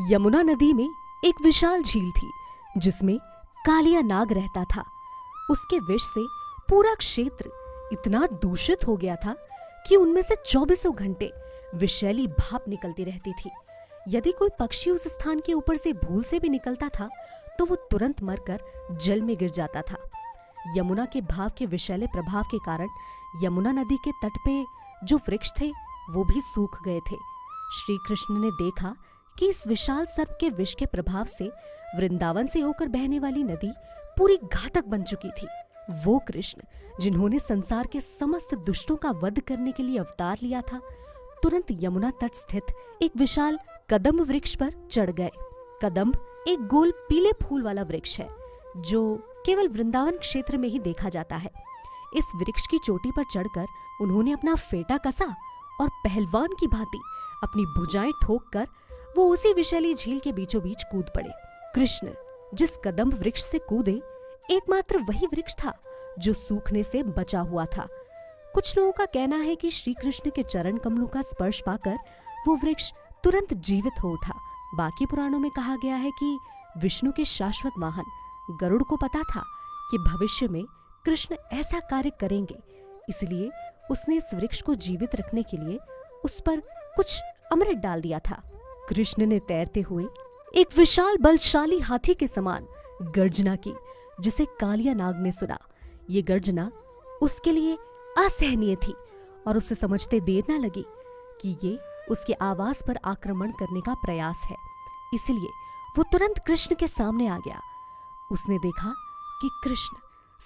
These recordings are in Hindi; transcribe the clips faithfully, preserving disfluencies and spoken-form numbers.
यमुना नदी में एक विशाल झील थी जिसमें कालिया नाग रहता था। उसके विष से पूरा क्षेत्र इतना दूषित हो गया था कि उनमें से चौबीसों घंटे विषैली भाप निकलती रहती थी। यदि कोई पक्षी उस स्थान के ऊपर से भूल से भी निकलता था तो वो तुरंत मरकर जल में गिर जाता था। यमुना के भाप के विषैले प्रभाव के कारण यमुना नदी के तट पे जो वृक्ष थे वो भी सूख गए थे। श्री कृष्ण ने देखा कि इस विशाल सर्प के विष के प्रभाव से वृंदावन से होकर बहने वाली नदी पूरी घातक बन चुकी थी। वो कृष्ण जिन्होंने संसार के समस्त दुष्टों का वध करने के लिए अवतार लिया था, तुरंत यमुना तट स्थित एक विशाल कदम्ब वृक्ष पर चढ़ गए। कदम्ब एक गोल पीले फूल वाला वृक्ष है जो केवल वृंदावन क्षेत्र में ही देखा जाता है। इस वृक्ष की चोटी पर चढ़कर उन्होंने अपना फेटा कसा और पहलवान की भांति अपनी भुजाएं ठोक कर वो उसी विशैली झील के बीचों बीच कूद पड़े। कृष्ण जिस कदम्ब वृक्ष से कूदे एकमात्र वही वृक्ष था जो सूखने से बचा हुआ था। कुछ लोगों का कहना है कि श्री कृष्ण के चरण कमलों का स्पर्श पाकर वो वृक्ष तुरंत जीवित हो उठा। बाकी पुराणों में कहा गया है कि विष्णु के शाश्वत वाहन गरुड़ को पता था कि भविष्य में कृष्ण ऐसा कार्य करेंगे, इसलिए उसने इस वृक्ष को जीवित रखने के लिए उस पर कुछ अमृत डाल दिया था। कृष्ण ने तैरते हुए एक विशाल बलशाली हाथी के समान गर्जना की, जिसे कालिया नाग ने सुना। ये गर्जना उसके लिए असहनीय थी और उसे समझते देर न लगी कि ये उसके आवास पर आक्रमण करने का प्रयास है, इसलिए वो तुरंत कृष्ण के सामने आ गया। उसने देखा कि कृष्ण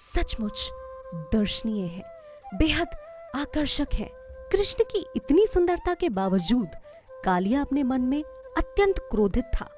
सचमुच दर्शनीय है, बेहद आकर्षक है। कृष्ण की इतनी सुंदरता के बावजूद कालिया अपने मन में अत्यंत क्रोधित था,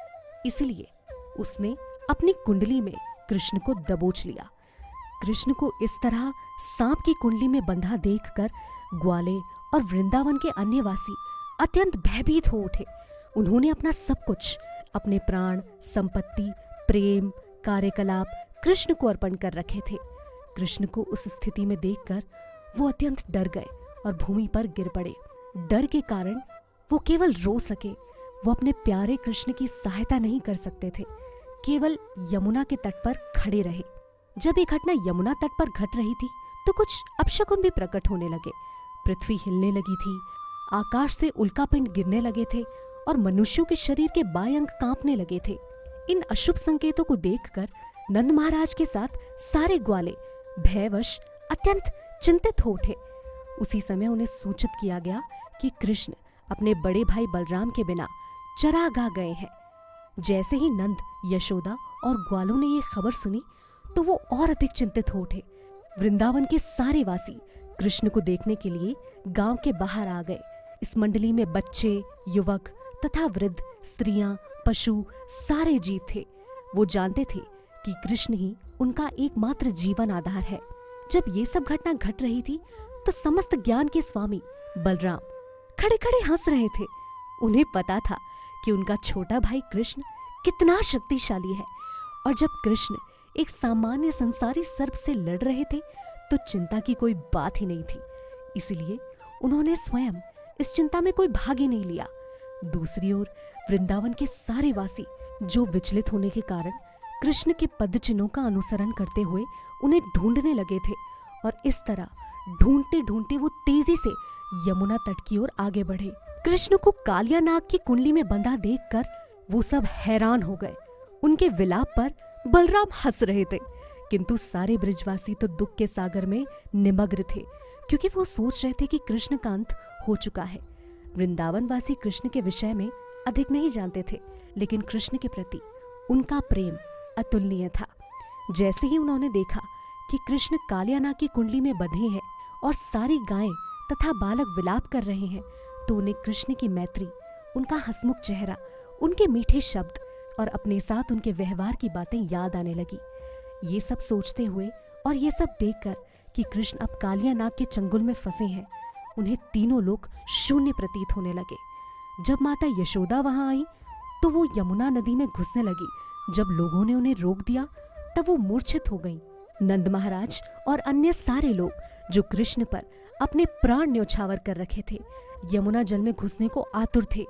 इसलिए उसने अपनी कुंडली में कृष्ण को दबोच लिया। कृष्ण को इस तरह सांप की कुंडली में बंधा देखकर ग्वाले और वृंदावन के अन्य वासी अत्यंत भयभीत हो उठे। उन्होंने अपना सब कुछ, अपने प्राण, संपत्ति, प्रेम, कार्यकलाप कृष्ण को अर्पण कर रखे थे। कृष्ण को उस स्थिति में देखकर वो अत्यंत डर गए और भूमि पर गिर पड़े। डर के कारण वो केवल रो सके, वो अपने प्यारे कृष्ण की सहायता नहीं कर सकते थे, केवल यमुना के तट पर खड़े रहे। जब ये घटना यमुना तट पर घट रही थी तो कुछ अपशकुन भी प्रकट होने लगे। पृथ्वी हिलने लगी थी, आकाश से उल्कापिंड गिरने लगे थे और मनुष्यों के शरीर के बाएं अंग कांपने लगे थे। इन अशुभ संकेतों को देखकर नंद महाराज के साथ सारे ग्वाले भयवश अत्यंत चिंतित हो उठे। उसी समय उन्हें सूचित किया गया कि कृष्ण अपने बड़े भाई बलराम के बिना चरागाह गए हैं। जैसे ही नंद, यशोदा और ग्वालों ने ये खबर सुनी तो वो और अधिक चिंतित हो उठे। वृंदावन के सारे वासी कृष्ण को देखने के लिए गांव के बाहर आ गए। इस मंडली में बच्चे, युवक तथा वृद्ध, स्त्रियां, पशु, सारे जीव थे। वो जानते थे कि कृष्ण ही उनका एकमात्र जीवन आधार है। जब ये सब घटना घट रही थी तो समस्त ज्ञान के स्वामी बलराम खड़े खड़े हंस रहे थे। उन्हें पता था कि उनका छोटा भाई कृष्ण कितना शक्तिशाली है, और जब कृष्ण एक सामान्य संसारी सर्प से लड़ रहे थे तो चिंता की कोई बात ही नहीं थी। इसलिए उन्होंने स्वयं इस चिंता में कोई भाग ही नहीं लिया। दूसरी ओर वृंदावन के सारे वासी जो विचलित होने के कारण कृष्ण के पद चिन्हों का अनुसरण करते हुए उन्हें ढूंढने लगे थे, और इस तरह ढूंढते ढूंढते वो तेजी से यमुना तट की ओर आगे बढ़े। कृष्ण को कालिया नाग की कुंडली में बंधा देखकर वो सब हैरान हो गए। उनके विलाप पर बलराम हंस रहे थे, किंतु सारे ब्रिजवासी तो दुख के सागर में निमग्न थे, क्योंकि वो सोच रहे थे कि कृष्ण का अंत हो चुका है। वृंदावन वासी कृष्ण के विषय में अधिक नहीं जानते थे, लेकिन कृष्ण के प्रति उनका प्रेम अतुलनीय था। जैसे ही उन्होंने देखा कि कृष्ण कालिया नाग की कुंडली में बंधे हैं और सारी गायें तथा बालक विलाप कर रहे हैं, तो उन्हें कृष्ण की मैत्री, उनका हंसमुख चेहरा, उनके मीठे शब्द और अपने साथ उनके व्यवहार की बातें याद आने लगी। ये सब सोचते हुए और ये सब देखकर कि कृष्ण अब कालिया नाग के चंगुल में फंसे हैं, उन्हें तीनों लोग शून्य प्रतीत होने लगे। जब माता यशोदा वहां आई तो वो यमुना नदी में घुसने लगी। जब लोगों ने उन्हें रोक दिया तब वो मूर्छित हो गईं। नंद महाराज और अन्य सारे लोग जो कृष्ण पर अपने प्राण न्योछावर कर रखे थे, यमुना जल में घुसने को आतुर थे।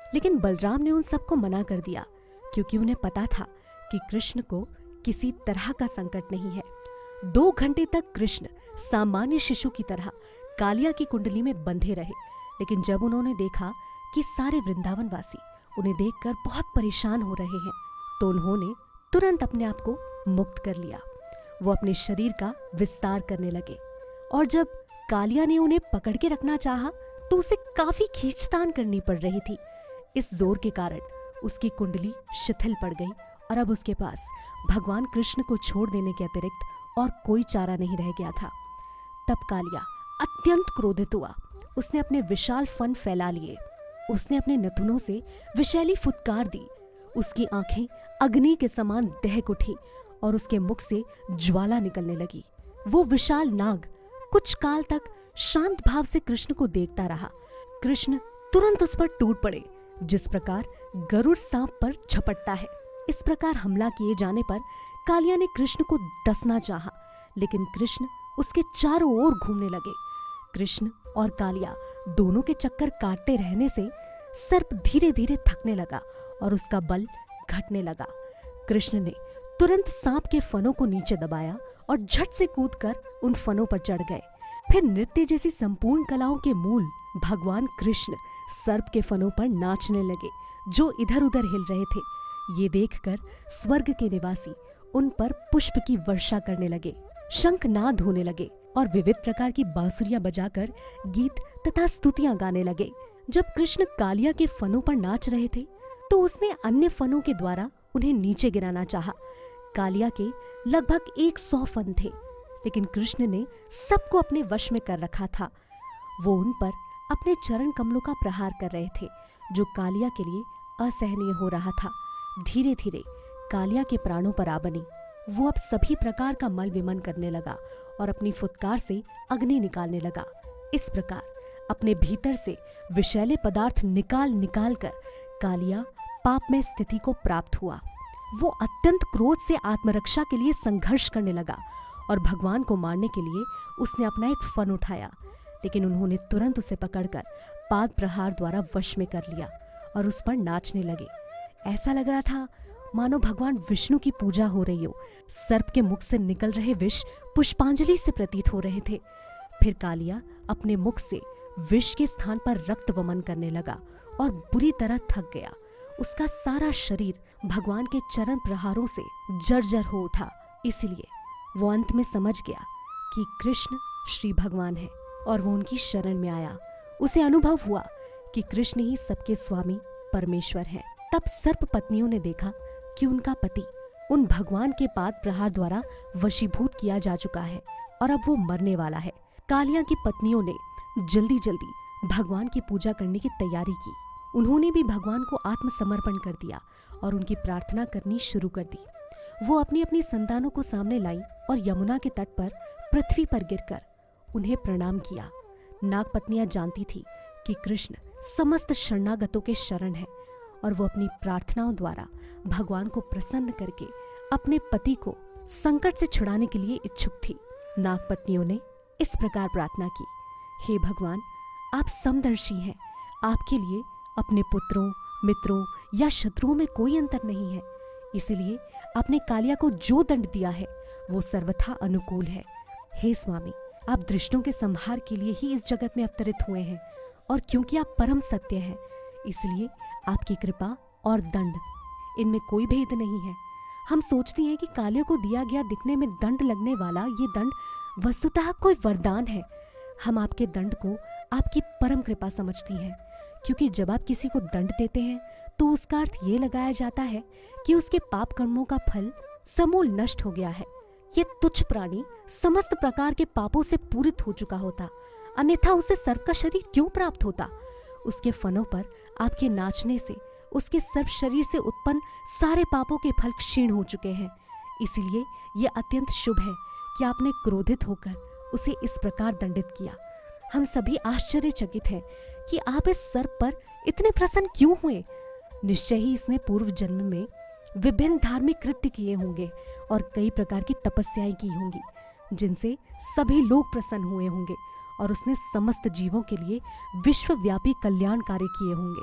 लेकिन बलराम ने उन सबको मना कर दिया, क्योंकि उन्हें पता था कि कृष्ण को किसी तरह का संकट नहीं है। दो घंटे तक कृष्ण सामान्य शिशु की तरह कालिया की कुंडली में बंधे रहे, लेकिन जब उन्होंने देखा कि सारे वृंदावन वासी उन्हें देखकर बहुत परेशान हो रहे हैं, तो उन्होंने तुरंत अपने आप को मुक्त कर लिया। वो अपने शरीर का विस्तार करने लगे, और जब कालिया ने उन्हें पकड़ के रखना चाहा तो उसे काफी खींचतान करनी पड़ रही थी। इस जोर के कारण उसकी कुंडली शिथिल पड़ गई, और अब उसके पास भगवान कृष्ण को छोड़ देने के अतिरिक्त और कोई चारा नहीं रह गया था। तब कालिया अत्यंत क्रोधित हुआ। उसने अपने विशाल फन फैला लिए। उसने अपने नथुनों से विषैली फुटकार दी। उसकी आंखें अग्नि के समान दहक उठी और उसके मुख से ज्वाला निकलने लगी। वो विशाल नाग कुछ काल तक शांत भाव से कृष्ण को देखता रहा। कृष्ण तुरंत उस पर टूट पड़े, जिस प्रकार गरुड़ सांप पर झपटता है। इस प्रकार हमला किए जाने पर कालिया ने कृष्ण को डसना चाहा, लेकिन कृष्ण उसके चारों ओर घूमने लगे। कृष्ण और कालिया दोनों के चक्कर काटते रहने से सर्प धीरे धीरे थकने लगा और उसका बल घटने लगा। कृष्ण ने तुरंत सांप के फनों को नीचे दबाया और झट से कूदकर उन फनों पर चढ़ गए। फिर नृत्य जैसी संपूर्ण कलाओं के मूल भगवान कृष्ण सर्प के फनों पर नाचने लगे, जो इधर उधर हिल रहे थे। ये देखकर स्वर्ग के निवासी उन पर पुष्प की वर्षा करने लगे, शंखनाद होने लगे और विविध प्रकार की बांसुरियां बजाकर गीत तथा स्तुतियां गाने लगे। जब कृष्ण कालिया के फनों पर नाच रहे थे, तो उसने अन्य फनों के द्वारा उन्हें नीचे गिराना चाहा। कालिया के लगभग एक सौ फन थे, लेकिन कृष्ण ने सबको अपने वश में कर रखा था। वो उन पर अपने चरण कमलों का प्रहार कर रहे थे, जो कालिया के लिए असहनीय हो रहा था। धीरे धीरे कालिया के प्राणों पर आ बनी। वो अब सभी प्रकार का मल विमन करने लगा और अपनी फुटकार से अग्नि निकालने लगा। इस प्रकार अपने भीतर से विषैले पदार्थ निकाल निकाल कर कालिया पापमय स्थिति को प्राप्त हुआ। वो अत्यंत क्रोध से आत्मरक्षा के लिए संघर्ष करने लगा और भगवान को मारने के लिए उसने अपना एक फन उठाया, लेकिन उन्होंने तुरंत उसे पकड़कर पाद प्रहार द्वारा वश में कर लिया और उस पर नाचने लगे। ऐसा लग रहा था मानो भगवान विष्णु की पूजा हो रही हो। सर्प के मुख से निकल रहे विष पुष्पांजलि से प्रतीत हो रहे थे। फिर कालिया अपने मुख से विष के स्थान पर रक्त वमन करने लगा और बुरी तरह थक गया। उसका सारा शरीर भगवान के चरण प्रहारों से जर्जर हो उठा। इसलिए वो अंत में समझ गया कि कृष्ण श्री भगवान है और वो उनकी शरण में आया। उसे अनुभव हुआ कि कृष्ण ही सबके स्वामी परमेश्वर हैं। तब सर्प पत्नियों ने देखा कि उनका पति उन भगवान के पाद प्रहार द्वारा वशीभूत किया जा चुका है और अब वो मरने वाला है। कालिया की पत्नियों ने जल्दी जल्दी भगवान की पूजा करने की तैयारी की। उन्होंने भी भगवान को आत्मसमर्पण कर दिया और उनकी प्रार्थना करनी शुरू कर दी। वो अपनी अपनी संतानों को सामने लाई और यमुना के तट पर पृथ्वी पर गिरकर उन्हें प्रणाम किया। नागपत्नियां जानती थी कि कृष्ण समस्त शरणागतों के शरण है और वो अपनी प्रार्थनाओं द्वारा भगवान को प्रसन्न करके अपने पति को संकट से छुड़ाने के लिए इच्छुक थी। नागपत्नियों ने इस प्रकार प्रार्थना की, हे भगवान, आप समदर्शी हैं। आपके लिए अपने पुत्रों, मित्रों या शत्रुओं में कोई अंतर नहीं है। इसलिए आपने कालिया को जो दंड दिया है वो सर्वथा अनुकूल है। हे स्वामी, आप दृष्टों के संहार के लिए ही इस जगत में अवतरित हुए हैं और क्योंकि आप परम सत्य हैं, इसलिए आपकी कृपा और दंड इनमें कोई भेद नहीं है। हम सोचते हैं कि कालिया को दिया गया दिखने में दंड लगने वाला ये दंड वस्तुतः कोई वरदान है। हम आपके दंड को आपकी परम कृपा समझती हैं, क्योंकि जब आप किसी को दंड देते हैं तो उसका अर्थ ये लगाया जाता है कि उसके पाप कर्मों का फल समूल नष्ट हो गया है। ये तुच्छ प्राणी समस्त प्रकार के पापों से पूरित हो चुका होता, अन्यथा उसे सर्प का शरीर क्यों प्राप्त होता। उसके फनों पर आपके नाचने से उसके सर्प शरीर से उत्पन्न सारे पापों के फल क्षीण हो चुके हैं। इसीलिए यह अत्यंत शुभ है कि आपने क्रोधित होकर उसे इस प्रकार दंडित किया। हम सभी आश्चर्यचकित हैं कि आप इस सर्प पर इतने प्रसन्न क्यों हुए। निश्चय ही इसने पूर्व जन्म में विभिन्न धार्मिक कृत्य किए होंगे और कई प्रकार की तपस्याएं की होंगी, जिनसे सभी लोग प्रसन्न हुए होंगे और उसने समस्त जीवों के लिए विश्वव्यापी कल्याण कार्य किए होंगे।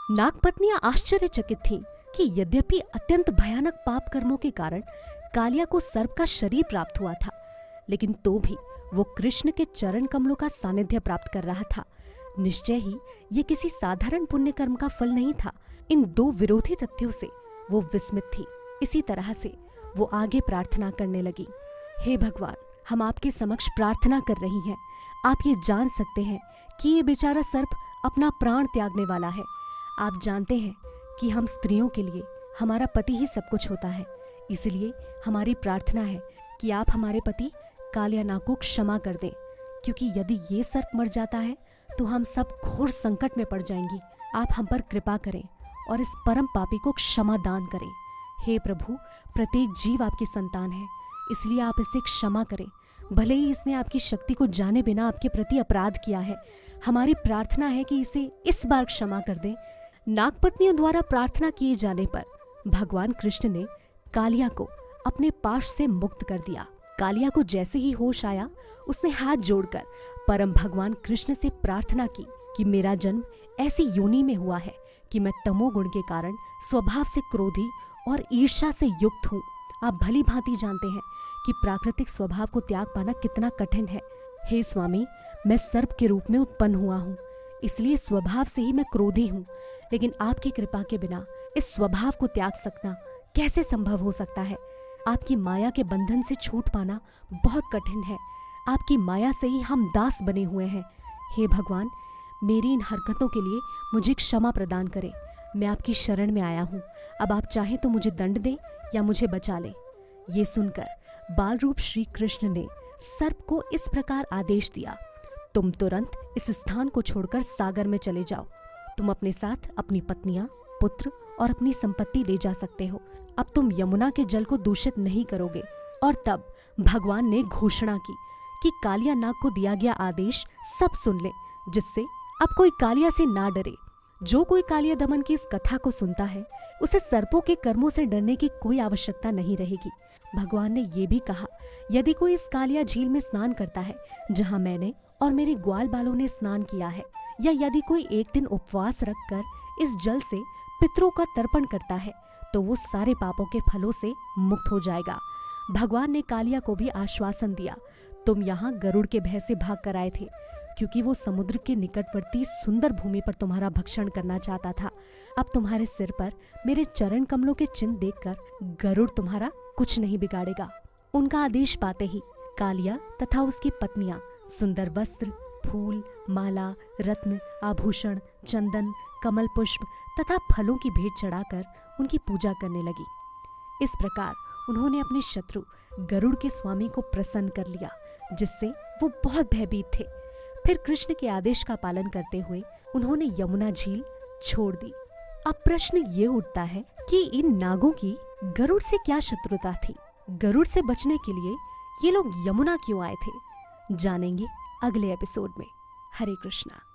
नागपत्नियां आश्चर्यचकित थीं कि यद्यपि अत्यंत भयानक पाप कर्मों के कारण कालिया को सर्प का शरीर प्राप्त हुआ था, लेकिन तो भी वो कृष्ण के चरण कमलों का सानिध्य प्राप्त कर रहा था। निश्चय ही ये किसी साधारण पुण्य कर्म का फल नहीं था। इन दो विरोधी तथ्यों से वो विस्मित थी। इसी तरह से वो आगे प्रार्थना करने लगी। हे भगवान, हम आपके समक्ष प्रार्थना कर रही हैं। आप ये जान सकते हैं कि ये बेचारा सर्प अपना प्राण त्यागने वाला है। आप जानते हैं कि हम स्त्रियों के लिए हमारा पति ही सब कुछ होता है। इसलिए हमारी प्रार्थना है कि आप हमारे पति कालियानाग को क्षमा कर दें, क्योंकि यदि ये सर्प मर जाता है तो हम सब घोर संकट में पड़ जाएंगी। आप हम पर कृपा करें और इस परम पापी को क्षमा दान करें। हे प्रभु, प्रत्येक जीव आपकी संतान है, इसलिए आप इसे क्षमा करें। भले ही इसने आपकी शक्ति को जाने बिना आपके प्रति अपराध किया है, हमारी प्रार्थना है कि इसे इस बार क्षमा कर दें। नागपत्नियों द्वारा प्रार्थना किए जाने पर भगवान कृष्ण ने कालिया को अपने पाश से मुक्त कर दिया। कालिया को जैसे ही होश आया, उसने हाथ जोड़कर परम भगवान कृष्ण से प्रार्थना की कि मेरा जन्म ऐसी योनि में हुआ है कि मैं तमोगुण के कारण स्वभाव से क्रोधी और ईर्ष्या से युक्त हूँ। आप भली भांति जानते हैं कि प्राकृतिक स्वभाव को त्याग पाना कितना कठिन है। हे स्वामी, मैं सर्प के रूप में उत्पन्न हुआ हूँ, इसलिए स्वभाव से ही मैं क्रोधी हूँ। लेकिन आपकी कृपा के बिना इस स्वभाव को त्याग सकना कैसे संभव हो सकता है? आपकी माया के बंधन से छूट पाना बहुत कठिन है। आपकी माया से ही हम दास बने हुए हैं। हे भगवान, मेरी इन हरकतों के लिए मुझे क्षमा प्रदान करें। मैं आपकी शरण में आया हूँ। अब आप चाहें तो मुझे दंड दें या मुझे बचा लें। ये सुनकर बाल रूप श्री कृष्ण ने सर्प को इस प्रकार आदेश दिया, तुम तुरंत इस स्थान को छोड़कर सागर में चले जाओ। तुम अपने साथ अपनी पत्नियां, पुत्र और अपनी संपत्ति ले जा सकते हो। अब तुम यमुना के जल को दूषित नहीं करोगे। और तब भगवान ने घोषणा की कि कालियानाग को दिया गया आदेश सब सुन ले, जिससे अब कोई कालिया से ना डरे। जो कोई कालिया दमन की इस कथा को सुनता है, उसे सर्पों के कर्मों से डरने की कोई आवश्यकता नहीं रहेगी। भगवान ने ये भी कहा, यदि कोई इस कालिया झील में स्नान करता है जहाँ मैंने और मेरे ग्वाल बालों ने स्नान किया है, या यदि कोई एक दिन उपवास रखकर इस जल से पितरों का तर्पण करता है, तो वो सारे पापों के फलों से मुक्त हो जाएगा। भगवान ने कालिया को भी आश्वासन दिया, तुम यहाँ गरुड़ के भय से भाग कर आए थे, क्योंकि वो समुद्र के निकटवर्ती सुंदर भूमि पर तुम्हारा भक्षण करना चाहता था। अब तुम्हारे सिर पर मेरे चरण कमलों के चिन्ह देखकर गरुड़ तुम्हारा कुछ नहीं बिगाड़ेगा। उनका आदेश पाते ही कालिया तथा उसकी पत्नियां सुंदर वस्त्र, फूल, माला, रत्न, आभूषण, चंदन, कमल पुष्प तथा फलों की भेंट चढ़ाकर उनकी पूजा करने लगी। इस प्रकार उन्होंने अपने शत्रु गरुड़ के स्वामी को प्रसन्न कर लिया, जिससे वो बहुत भयभीत थे। फिर कृष्ण के आदेश का पालन करते हुए उन्होंने यमुना झील छोड़ दी। अब प्रश्न ये उठता है कि इन नागों की गरुड़ से क्या शत्रुता थी? गरुड़ से बचने के लिए ये लोग यमुना क्यों आए थे? जानेंगे अगले एपिसोड में। हरे कृष्णा।